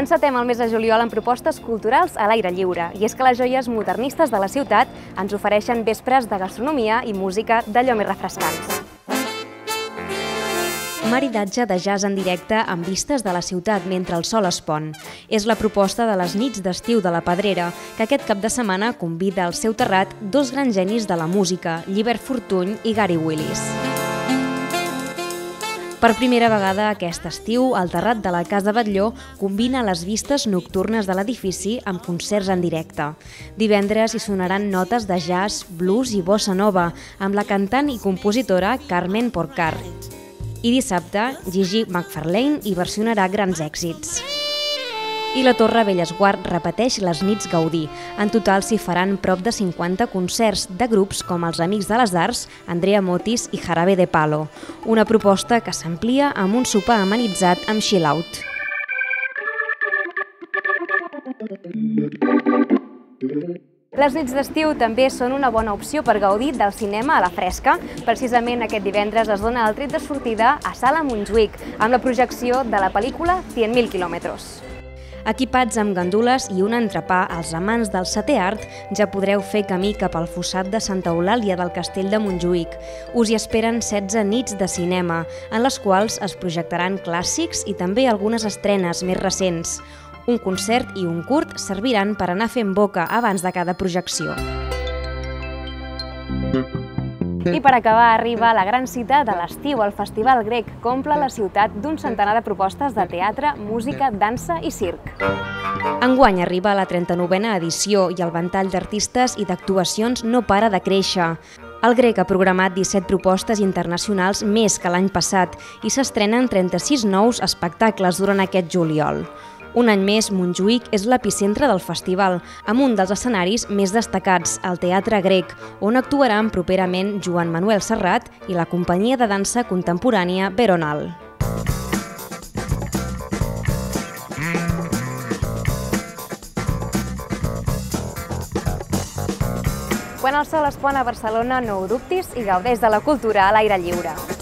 Encetem el mes de juliol amb propostes culturals a l'aire lliure, i és que les joies modernistes de la ciutat ens ofereixen vespres de gastronomia i música d'allò més refrescants. Maridatge de jazz en directe amb vistes de la ciutat mentre el sol es pon. És la proposta de les nits d'estiu de la Pedrera, que aquest cap de setmana convida al seu terrat dos grans genis de la música, Llibert Fortuny i Gary Willis. Per primera vegada aquest estiu, el terrat de la Casa Batlló combina les vistes nocturnes de l'edifici amb concerts en directe. Divendres hi sonaran notes de jazz, blues i bossa nova, amb la cantant i compositora Carmen Porcar. I dissabte, Gigi McFarlane hi versionarà grans èxits. I la Torre Bellesguard repeteix les nits Gaudí. En total s'hi faran prop de 50 concerts de grups com els Amics de les Arts, Andrea Motis i Jarabe de Palo. Una proposta que s'amplia amb un sopar amenitzat amb chill-out. Les nits d'estiu també són una bona opció per gaudir del cinema a la fresca. Precisament aquest divendres es dona el tret de sortida a Sala Montjuïc, amb la projecció de la pel·lícula 100.000 quilòmetres. Equipats amb gandules i un entrepà, els amants del setè art ja podreu fer camí cap al fossat de Santa Eulàlia del Castell de Montjuïc. Us hi esperen 16 nits de cinema, en les quals es projectaran clàssics i també algunes estrenes més recents. Un concert i un curt serviran per anar fent boca abans de cada projecció. I per acabar arriba la gran cita de l'estiu, el Festival Grec, que omple la ciutat d'un centenar de propostes de teatre, música, dansa i circ. Enguany arriba la 39a edició i el ventall d'artistes i d'actuacions no para de créixer. El Grec ha programat 17 propostes internacionals més que l'any passat i s'estrenen 36 nous espectacles durant aquest juliol. Un any més, Montjuïc és l'epicentre del festival, amb un dels escenaris més destacats, el Teatre Grec, on actuaran properament Joan Manuel Serrat i la companyia de dansa contemporània Veronal. Quan el sol es pon a Barcelona, no ho dubtis i gaudeix de la cultura a l'aire lliure.